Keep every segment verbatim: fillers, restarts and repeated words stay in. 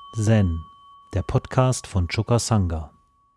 Zen, der Podcast von Choka Sangha.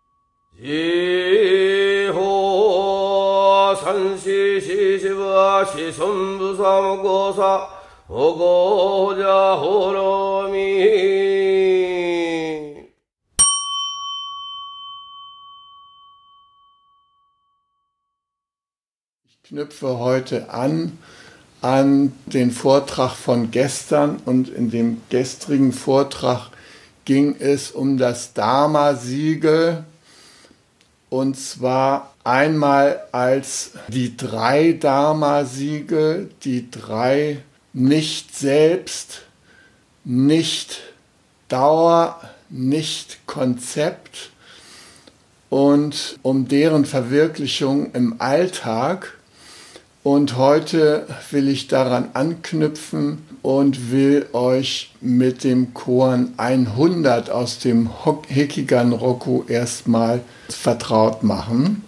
Ich knüpfe heute an an den Vortrag von gestern, und in dem gestrigen Vortrag ging es um das Dharma-Siegel, und zwar einmal als die drei Dharma-Siegel, die drei nicht Selbst, nicht Dauer, nicht Konzept, und um deren Verwirklichung im Alltag. Und heute will ich daran anknüpfen und will euch mit dem Koan hundert aus dem Hekigan-Roku erstmal vertraut machen.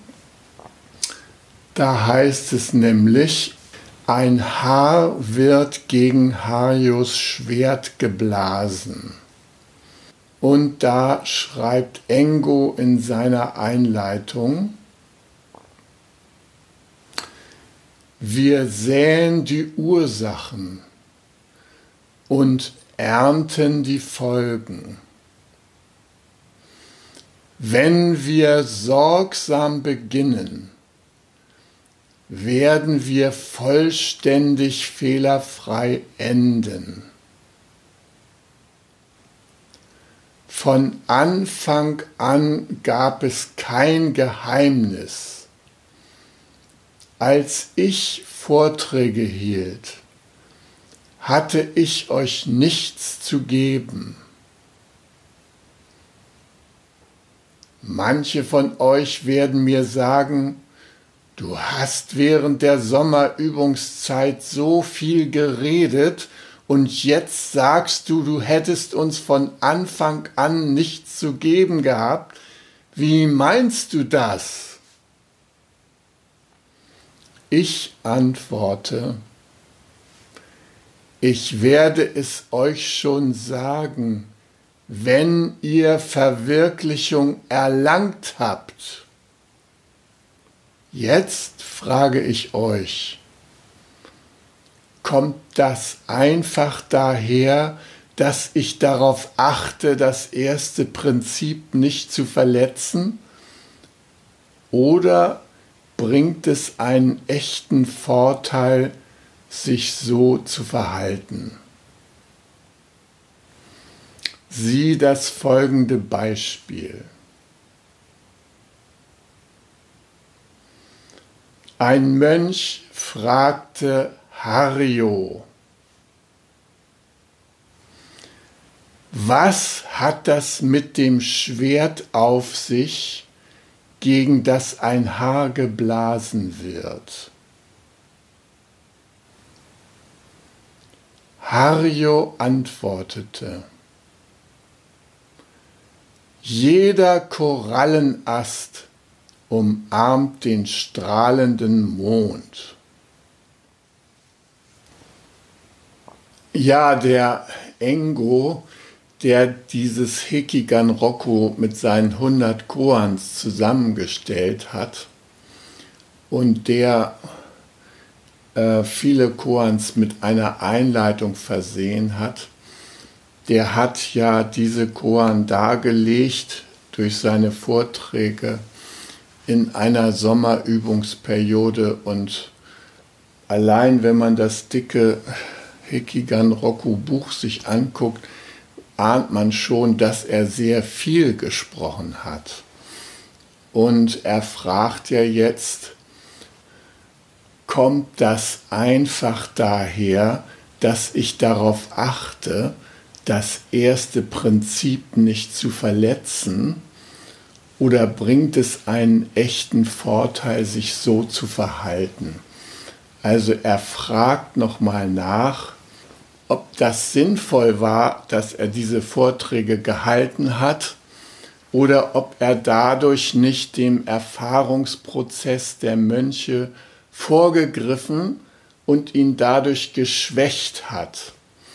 Da heißt es nämlich: Ein Haar wird gegen Haryos Schwert geblasen. Und da schreibt Engo in seiner Einleitung: Wir säen die Ursachen und ernten die Folgen. Wenn wir sorgsam beginnen, werden wir vollständig fehlerfrei enden. Von Anfang an gab es kein Geheimnis. Als ich Vorträge hielt, hatte ich euch nichts zu geben. Manche von euch werden mir sagen: Du hast während der Sommerübungszeit so viel geredet und jetzt sagst du, du hättest uns von Anfang an nichts zu geben gehabt. Wie meinst du das? Ich antworte: Ich werde es euch schon sagen, wenn ihr Verwirklichung erlangt habt. Jetzt frage ich euch: Kommt das einfach daher, dass ich darauf achte, das erste Prinzip nicht zu verletzen? Oder bringt es einen echten Vorteil, sich so zu verhalten? Sieh das folgende Beispiel. Ein Mönch fragte Haryo: Was hat das mit dem Schwert auf sich, gegen das ein Haar geblasen wird? Haryo antwortete: Jeder Korallenast umarmt den strahlenden Mond. Ja, der Engo, der dieses Hekigan-Roku mit seinen hundert Koans zusammengestellt hat und der äh, viele Koans mit einer Einleitung versehen hat, der hat ja diese Koan dargelegt durch seine Vorträge in einer Sommerübungsperiode, und allein wenn man das dicke Hekigan-Roku-Buch sich anguckt, ahnt man schon, dass er sehr viel gesprochen hat. Und er fragt ja jetzt: Kommt das einfach daher, dass ich darauf achte, das erste Prinzip nicht zu verletzen? Oder bringt es einen echten Vorteil, sich so zu verhalten? Also er fragt nochmal nach, ob das sinnvoll war, dass er diese Vorträge gehalten hat, oder ob er dadurch nicht dem Erfahrungsprozess der Mönche vorgegriffen und ihn dadurch geschwächt hat.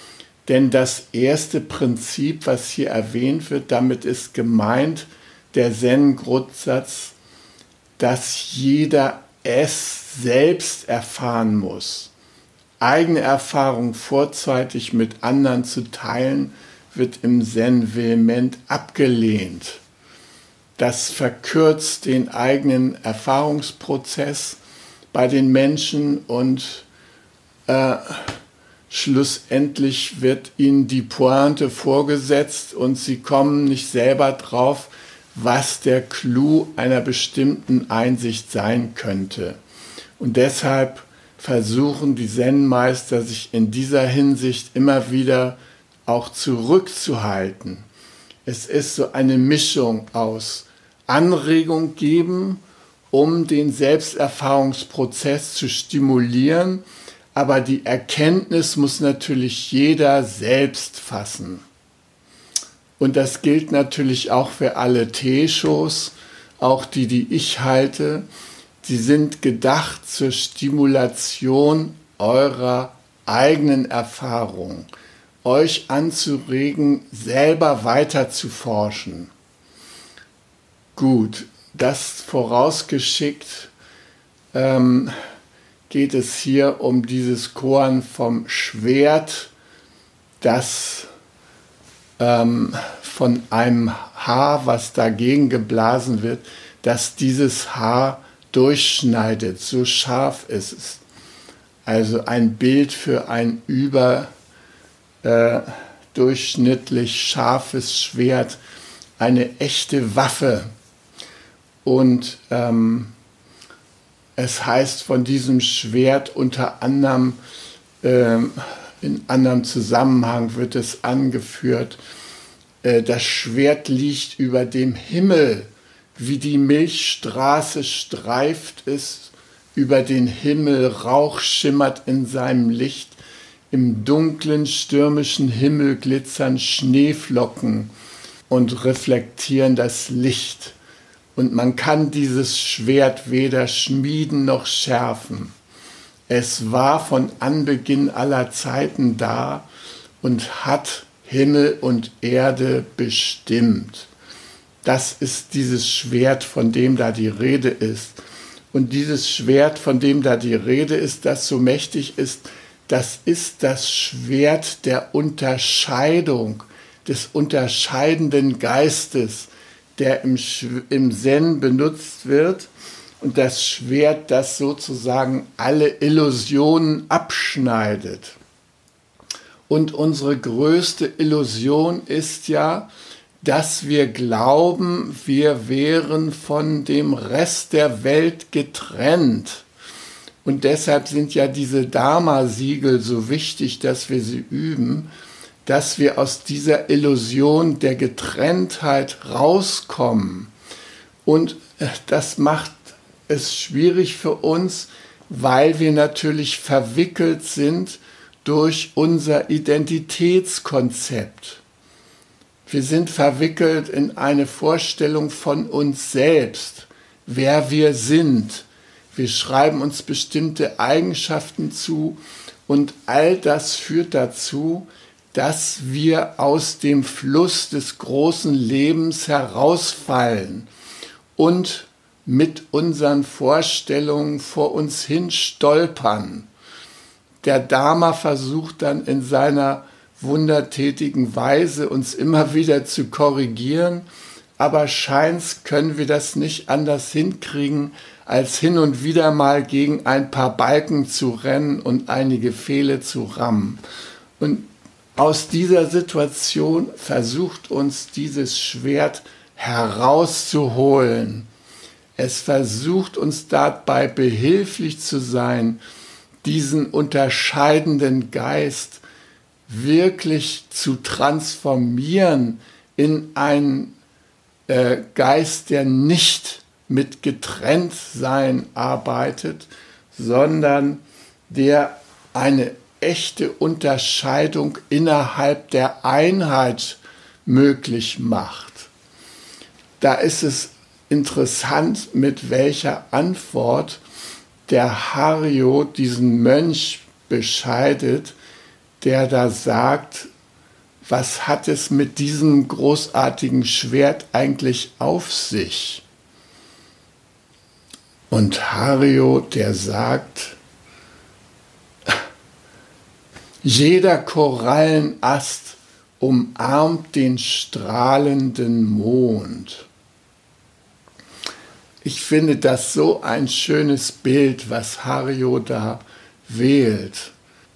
Denn das erste Prinzip, was hier erwähnt wird, damit ist gemeint der Zen-Grundsatz, dass jeder es selbst erfahren muss. Eigene Erfahrung vorzeitig mit anderen zu teilen, wird im Zen vehement abgelehnt. Das verkürzt den eigenen Erfahrungsprozess bei den Menschen und äh, schlussendlich wird ihnen die Pointe vorgesetzt und sie kommen nicht selber drauf, was der Clou einer bestimmten Einsicht sein könnte. Und deshalb versuchen die Zen-Meister, sich in dieser Hinsicht immer wieder auch zurückzuhalten. Es ist so eine Mischung aus Anregung geben, um den Selbsterfahrungsprozess zu stimulieren, aber die Erkenntnis muss natürlich jeder selbst fassen. Und das gilt natürlich auch für alle Teeshos, auch die, die ich halte. Sie sind gedacht zur Stimulation eurer eigenen Erfahrung, euch anzuregen, selber weiter zu forschen. Gut, das vorausgeschickt ähm, geht es hier um dieses Koan vom Schwert, das ähm, von einem Haar, was dagegen geblasen wird, dass dieses Haar durchschneidet, so scharf ist es. Also ein Bild für ein überdurchschnittlich äh, scharfes Schwert, eine echte Waffe. Und ähm, es heißt von diesem Schwert unter anderem, ähm, in anderem Zusammenhang wird es angeführt, äh, das Schwert liegt über dem Himmel, wie die Milchstraße streift es über den Himmel, Rauch schimmert in seinem Licht, im dunklen, stürmischen Himmel glitzern Schneeflocken und reflektieren das Licht. Und man kann dieses Schwert weder schmieden noch schärfen. Es war von Anbeginn aller Zeiten da und hat Himmel und Erde bestimmt. Das ist dieses Schwert, von dem da die Rede ist. Und dieses Schwert, von dem da die Rede ist, das so mächtig ist, das ist das Schwert der Unterscheidung, des unterscheidenden Geistes, der im, im Zen benutzt wird. Und das Schwert, das sozusagen alle Illusionen abschneidet. Und unsere größte Illusion ist ja, dass wir glauben, wir wären von dem Rest der Welt getrennt. Und deshalb sind ja diese Dharma-Siegel so wichtig, dass wir sie üben, dass wir aus dieser Illusion der Getrenntheit rauskommen. Und das macht es schwierig für uns, weil wir natürlich verwickelt sind durch unser Identitätskonzept. Wir sind verwickelt in eine Vorstellung von uns selbst, wer wir sind. Wir schreiben uns bestimmte Eigenschaften zu und all das führt dazu, dass wir aus dem Fluss des großen Lebens herausfallen und mit unseren Vorstellungen vor uns hin stolpern. Der Dharma versucht dann in seiner wundertätigen Weise, uns immer wieder zu korrigieren, aber scheint's können wir das nicht anders hinkriegen, als hin und wieder mal gegen ein paar Balken zu rennen und einige Pfähle zu rammen. Und aus dieser Situation versucht uns dieses Schwert herauszuholen. Es versucht uns dabei behilflich zu sein, diesen unterscheidenden Geist wirklich zu transformieren in einen äh, Geist, der nicht mit Getrenntsein arbeitet, sondern der eine echte Unterscheidung innerhalb der Einheit möglich macht. Da ist es interessant, mit welcher Antwort der Hario diesen Mönch bescheidet, der da sagt, was hat es mit diesem großartigen Schwert eigentlich auf sich? Und Hario, der sagt, jeder Korallenast umarmt den strahlenden Mond. Ich finde das so ein schönes Bild, was Hario da wählt.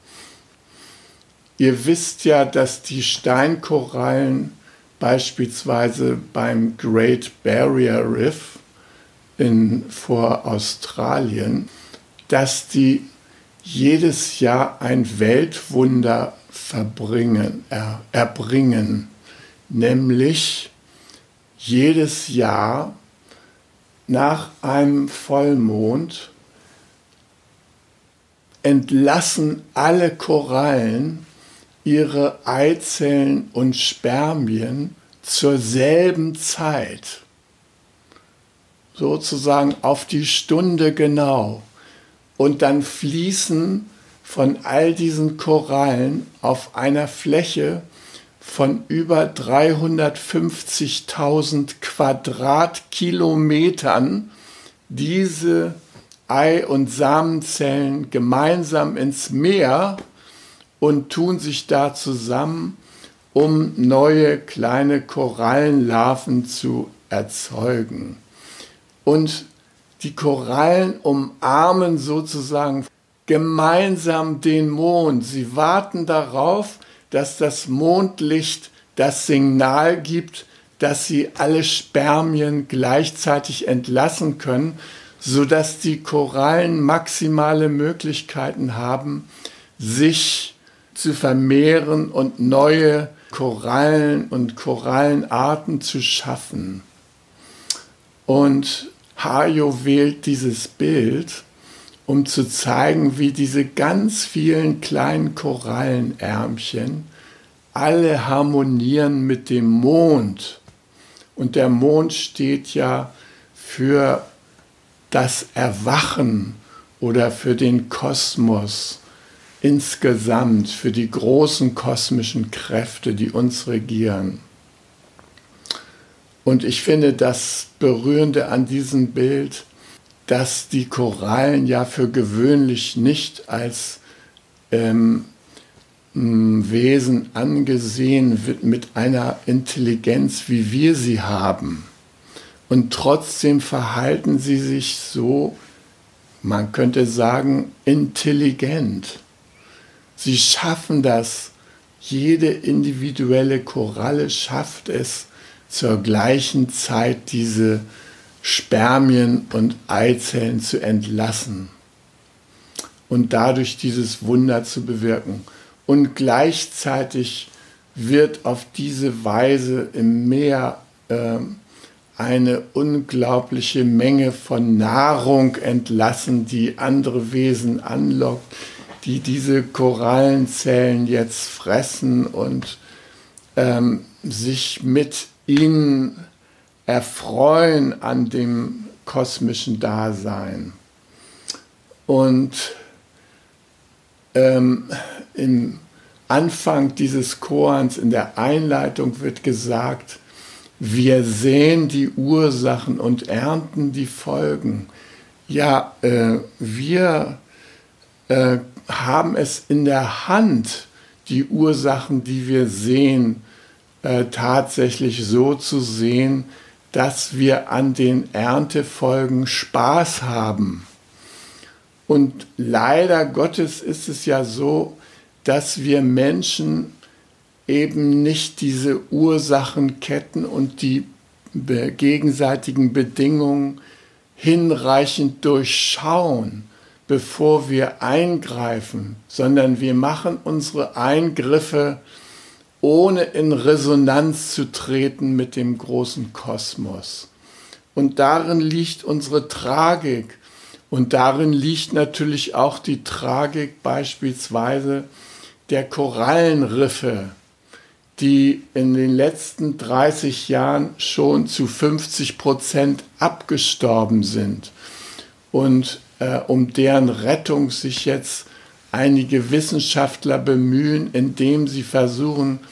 Ihr wisst ja, dass die Steinkorallen beispielsweise beim Great Barrier Reef in, vor Australien, dass die jedes Jahr ein Weltwunder verbringen, er, erbringen, nämlich jedes Jahr nach einem Vollmond entlassen alle Korallen ihre Eizellen und Spermien zur selben Zeit, sozusagen auf die Stunde genau. Und dann fließen von all diesen Korallen auf einer Fläche von über dreihundertfünfzigtausend Quadratkilometern diese Ei- und Samenzellen gemeinsam ins Meer und tun sich da zusammen, um neue kleine Korallenlarven zu erzeugen. Und die Korallen umarmen sozusagen gemeinsam den Mond. Sie warten darauf, dass das Mondlicht das Signal gibt, dass sie alle Spermien gleichzeitig entlassen können, sodass die Korallen maximale Möglichkeiten haben, sich zu vermehren und neue Korallen und Korallenarten zu schaffen. Und Hario wählt dieses Bild, um zu zeigen, wie diese ganz vielen kleinen Korallenärmchen alle harmonieren mit dem Mond. Und der Mond steht ja für das Erwachen oder für den Kosmos insgesamt, für die großen kosmischen Kräfte, die uns regieren. Und ich finde das Berührende an diesem Bild, dass die Korallen ja für gewöhnlich nicht als ähm, Wesen angesehen wird mit einer Intelligenz, wie wir sie haben. Und trotzdem verhalten sie sich so, man könnte sagen, intelligent. Sie schaffen das. Jede individuelle Koralle schafft es, zur gleichen Zeit diese Spermien und Eizellen zu entlassen und dadurch dieses Wunder zu bewirken. Und gleichzeitig wird auf diese Weise im Meer äh, eine unglaubliche Menge von Nahrung entlassen, die andere Wesen anlockt, die diese Korallenzellen jetzt fressen und ähm, sich mit ihnen erfreuen an dem kosmischen Dasein. Und ähm, im Anfang dieses Koans, in der Einleitung wird gesagt, wir sehen die Ursachen und ernten die Folgen. Ja, äh, wir äh, haben es in der Hand, die Ursachen, die wir sehen, äh, tatsächlich so zu sehen, dass wir an den Erntefolgen Spaß haben. Und leider Gottes ist es ja so, dass wir Menschen eben nicht diese Ursachenketten und die gegenseitigen Bedingungen hinreichend durchschauen, bevor wir eingreifen, sondern wir machen unsere Eingriffe, ohne in Resonanz zu treten mit dem großen Kosmos. Und darin liegt unsere Tragik. Und darin liegt natürlich auch die Tragik beispielsweise der Korallenriffe, die in den letzten dreißig Jahren schon zu fünfzig Prozent abgestorben sind und äh, um deren Rettung sich jetzt einige Wissenschaftler bemühen, indem sie versuchen,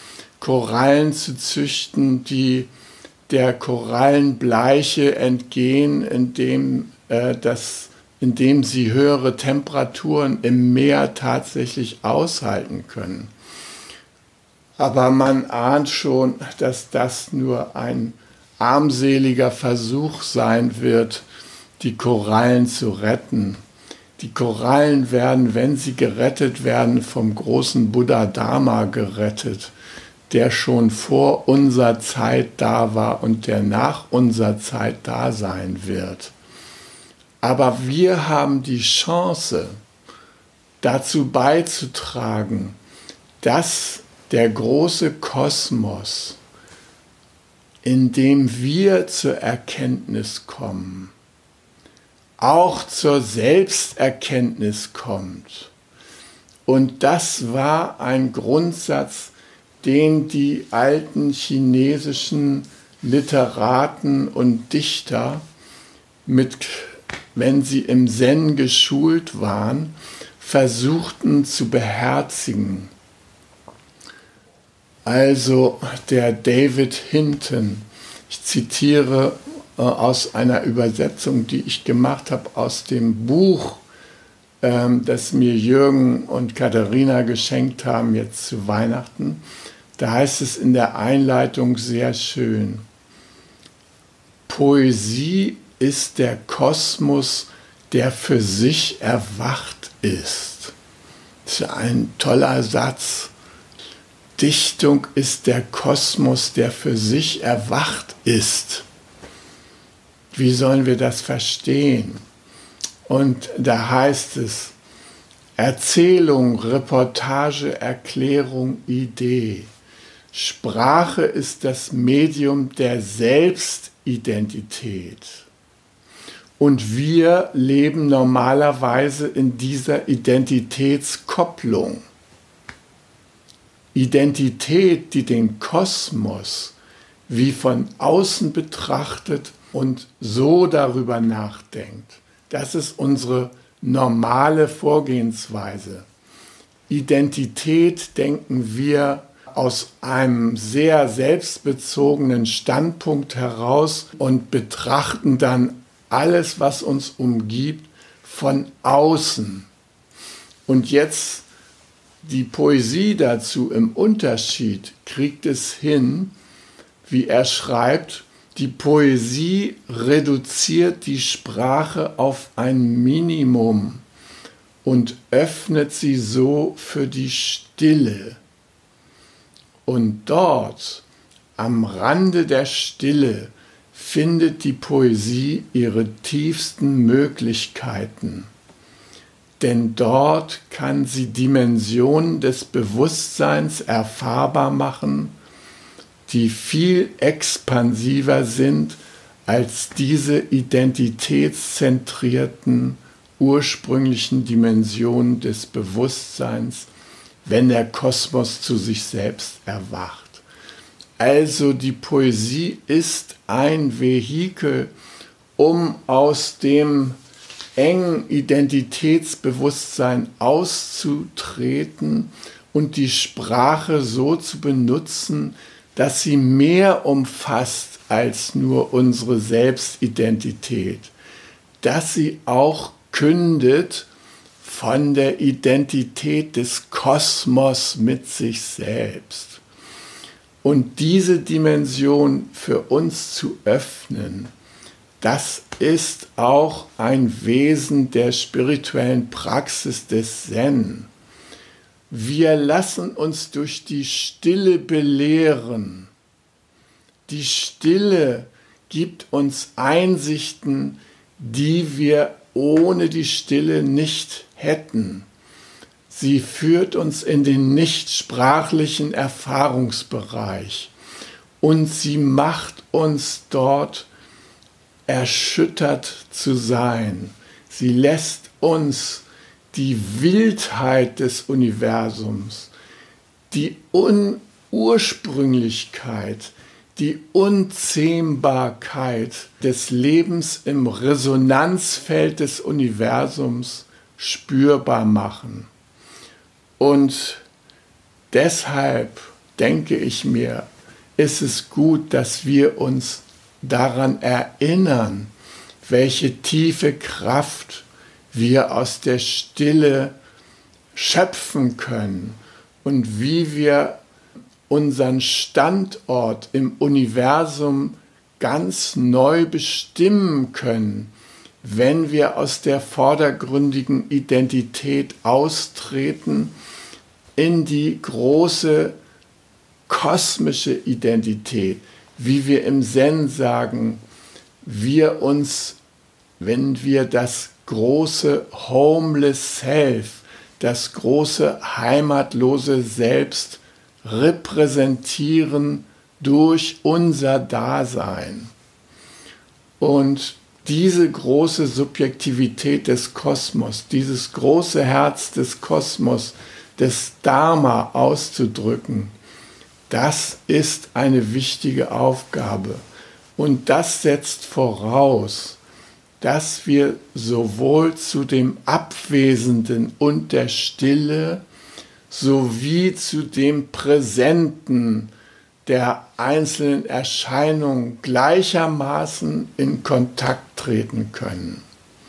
Korallen zu züchten, die der Korallenbleiche entgehen, indem, äh, das, indem sie höhere Temperaturen im Meer tatsächlich aushalten können. Aber man ahnt schon, dass das nur ein armseliger Versuch sein wird, die Korallen zu retten. Die Korallen werden, wenn sie gerettet werden, vom großen Buddha Dharma gerettet, der schon vor unserer Zeit da war und der nach unserer Zeit da sein wird. Aber wir haben die Chance, dazu beizutragen, dass der große Kosmos, in dem wir zur Erkenntnis kommen, auch zur Selbsterkenntnis kommt. Und das war ein Grundsatz, den die alten chinesischen Literaten und Dichter, mit, wenn sie im Zen geschult waren, versuchten zu beherzigen. Also der David Hinton, ich zitiere äh, aus einer Übersetzung, die ich gemacht habe, aus dem Buch, ähm, das mir Jürgen und Katharina geschenkt haben, jetzt zu Weihnachten. Da heißt es in der Einleitung sehr schön: Poesie ist der Kosmos, der für sich erwacht ist. Das ist ein toller Satz. Dichtung ist der Kosmos, der für sich erwacht ist. Wie sollen wir das verstehen? Und da heißt es: Erzählung, Reportage, Erklärung, Idee. Sprache ist das Medium der Selbstidentität. Und wir leben normalerweise in dieser Identitätskopplung. Identität, die den Kosmos wie von außen betrachtet und so darüber nachdenkt. Das ist unsere normale Vorgehensweise. Identität denken wir aus einem sehr selbstbezogenen Standpunkt heraus und betrachten dann alles, was uns umgibt, von außen. Und jetzt die Poesie dazu im Unterschied kriegt es hin, wie er schreibt, die Poesie reduziert die Sprache auf ein Minimum und öffnet sie so für die Stille. Und dort, am Rande der Stille, findet die Poesie ihre tiefsten Möglichkeiten. Denn dort kann sie Dimensionen des Bewusstseins erfahrbar machen, die viel expansiver sind als diese identitätszentrierten, ursprünglichen Dimensionen des Bewusstseins, wenn der Kosmos zu sich selbst erwacht. Also die Poesie ist ein Vehikel, um aus dem engen Identitätsbewusstsein auszutreten und die Sprache so zu benutzen, dass sie mehr umfasst als nur unsere Selbstidentität, dass sie auch kündet von der Identität des Kosmos mit sich selbst. Und diese Dimension für uns zu öffnen, das ist auch ein Wesen der spirituellen Praxis des Zen. Wir lassen uns durch die Stille belehren. Die Stille gibt uns Einsichten, die wir ohne die Stille nicht hätten. Sie führt uns in den nichtsprachlichen Erfahrungsbereich und sie macht uns dort erschüttert zu sein. Sie lässt uns die Wildheit des Universums, die Unursprünglichkeit, die Unzähmbarkeit des Lebens im Resonanzfeld des Universums spürbar machen. Und deshalb denke ich mir, ist es gut, dass wir uns daran erinnern, welche tiefe Kraft wir aus der Stille schöpfen können und wie wir unseren Standort im Universum ganz neu bestimmen können, wenn wir aus der vordergründigen Identität austreten in die große kosmische Identität, wie wir im Zen sagen, wir uns, wenn wir das große Homeless Self, das große heimatlose Selbst repräsentieren durch unser Dasein. Und diese große Subjektivität des Kosmos, dieses große Herz des Kosmos, des Dharma auszudrücken, das ist eine wichtige Aufgabe. Und das setzt voraus, dass wir sowohl zu dem Abwesenden und der Stille sowie zu dem Präsenten der einzelnen Erscheinungen gleichermaßen in Kontakt treten können.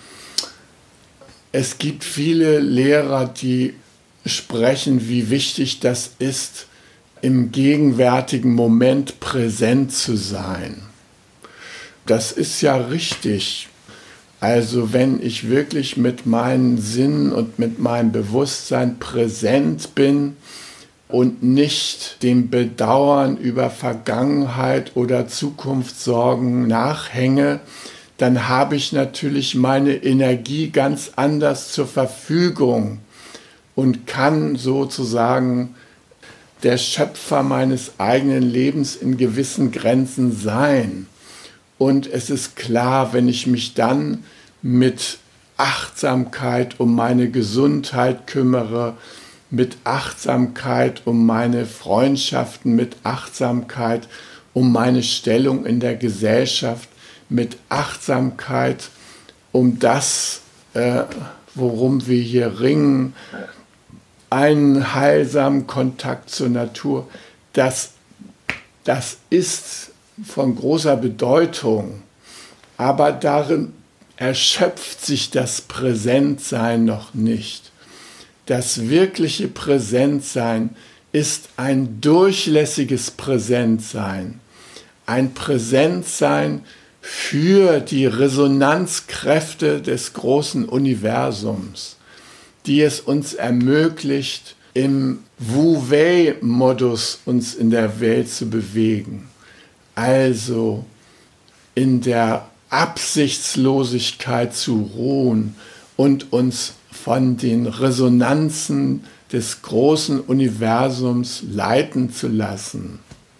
Es gibt viele Lehrer, die sprechen, wie wichtig das ist, im gegenwärtigen Moment präsent zu sein. Das ist ja richtig. Also wenn ich wirklich mit meinen Sinnen und mit meinem Bewusstsein präsent bin und nicht dem Bedauern über Vergangenheit oder Zukunftssorgen nachhänge, dann habe ich natürlich meine Energie ganz anders zur Verfügung und kann sozusagen der Schöpfer meines eigenen Lebens in gewissen Grenzen sein. Und es ist klar, wenn ich mich dann mit Achtsamkeit um meine Gesundheit kümmere, mit Achtsamkeit um meine Freundschaften, mit Achtsamkeit um meine Stellung in der Gesellschaft, mit Achtsamkeit um das, äh, worum wir hier ringen, einen heilsamen Kontakt zur Natur, das, das ist von großer Bedeutung, aber darin erschöpft sich das Präsentsein noch nicht. Das wirkliche Präsentsein ist ein durchlässiges Präsentsein, ein Präsentsein für die Resonanzkräfte des großen Universums, die es uns ermöglicht, im Wu-Wei-Modus uns in der Welt zu bewegen. Also in der Absichtslosigkeit zu ruhen und uns von den Resonanzen des großen Universums leiten zu lassen.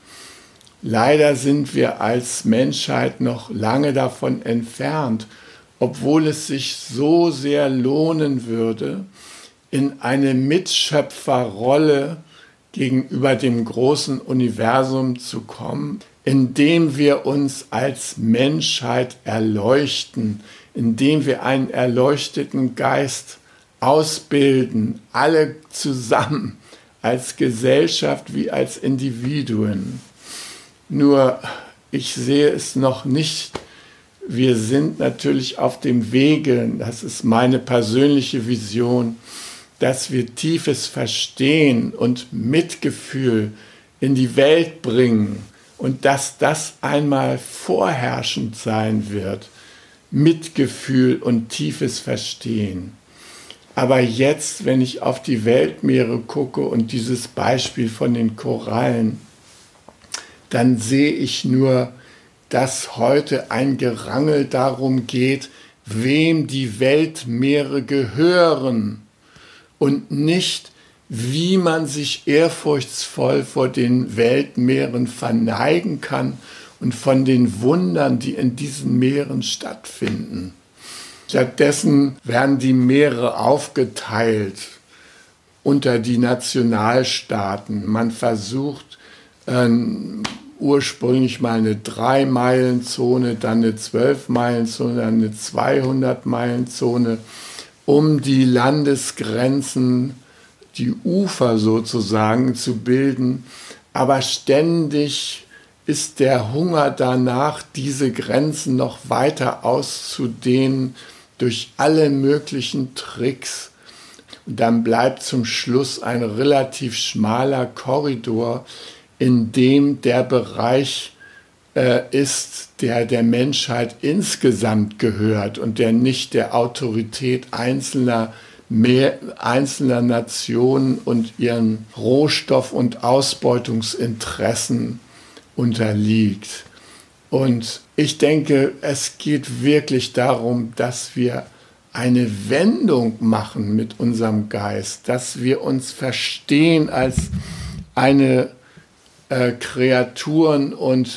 Leider sind wir als Menschheit noch lange davon entfernt, obwohl es sich so sehr lohnen würde, in eine Mitschöpferrolle gegenüber dem großen Universum zu kommen, indem wir uns als Menschheit erleuchten, indem wir einen erleuchteten Geist ausbilden, alle zusammen, als Gesellschaft wie als Individuen. Nur ich sehe es noch nicht. Wir sind natürlich auf dem Wege, das ist meine persönliche Vision, dass wir tiefes Verstehen und Mitgefühl in die Welt bringen und dass das einmal vorherrschend sein wird, Mitgefühl und tiefes Verstehen. Aber jetzt, wenn ich auf die Weltmeere gucke und dieses Beispiel von den Korallen, dann sehe ich nur, dass heute ein Gerangel darum geht, wem die Weltmeere gehören und nicht, wie man sich ehrfurchtsvoll vor den Weltmeeren verneigen kann und von den Wundern, die in diesen Meeren stattfinden. Stattdessen werden die Meere aufgeteilt unter die Nationalstaaten. Man versucht äh, ursprünglich mal eine drei-Meilen-Zone, dann eine zwölf-Meilen-Zone, dann eine zweihundert-Meilen-Zone, um die Landesgrenzen, die Ufer sozusagen zu bilden. aber ständig ist der Hunger danach, diese Grenzen noch weiter auszudehnen durch alle möglichen Tricks. Und dann bleibt zum Schluss ein relativ schmaler Korridor, in dem der Bereich äh, ist, der der Menschheit insgesamt gehört und der nicht der Autorität einzelner, mehr, einzelner Nationen und ihren Rohstoff- und Ausbeutungsinteressen unterliegt. Und ich denke, es geht wirklich darum, dass wir eine Wendung machen mit unserem Geist, dass wir uns verstehen als eine äh, Kreaturen- und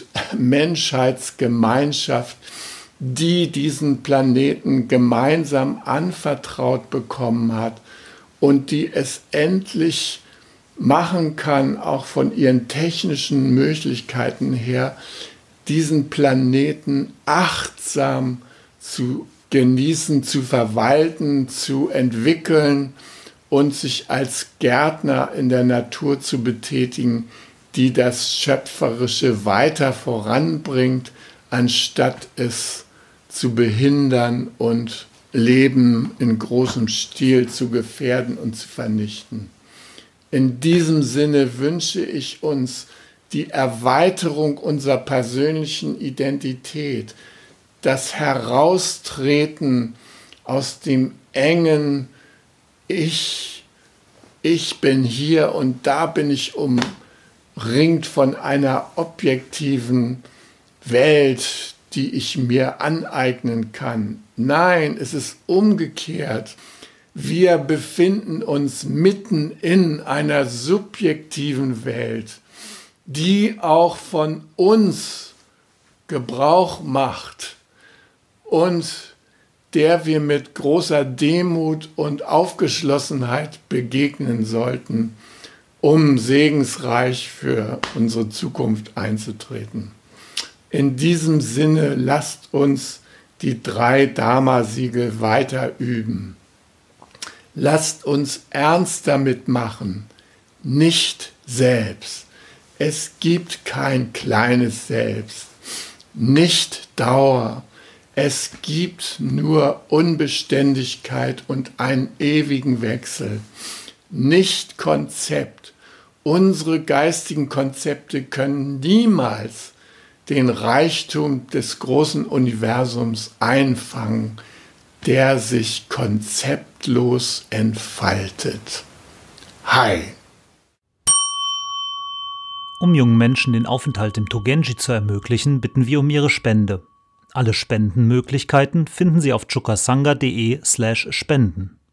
Menschheitsgemeinschaft, die diesen Planeten gemeinsam anvertraut bekommen hat und die es endlich machen kann, auch von ihren technischen Möglichkeiten her, diesen Planeten achtsam zu genießen, zu verwalten, zu entwickeln und sich als Gärtner in der Natur zu betätigen, die das Schöpferische weiter voranbringt, anstatt es zu behindern und Leben in großem Stil zu gefährden und zu vernichten. In diesem Sinne wünsche ich uns die Erweiterung unserer persönlichen Identität, das Heraustreten aus dem engen Ich, ich bin hier und da bin ich umringt von einer objektiven Welt, die ich mir aneignen kann. Nein, es ist umgekehrt. Wir befinden uns mitten in einer subjektiven Welt, die auch von uns Gebrauch macht und der wir mit großer Demut und Aufgeschlossenheit begegnen sollten, um segensreich für unsere Zukunft einzutreten. In diesem Sinne lasst uns die drei Dharma-Siegel weiter üben. Lasst uns ernst damit machen, nicht selbst. Es gibt kein kleines Selbst, nicht Dauer. Es gibt nur Unbeständigkeit und einen ewigen Wechsel, nicht Konzept. Unsere geistigen Konzepte können niemals den Reichtum des großen Universums einfangen, der sich konzeptlos entfaltet. Hi! Um jungen Menschen den Aufenthalt im Togenji zu ermöglichen, bitten wir um ihre Spende. Alle Spendenmöglichkeiten finden Sie auf chukasanga punkt de slash spenden.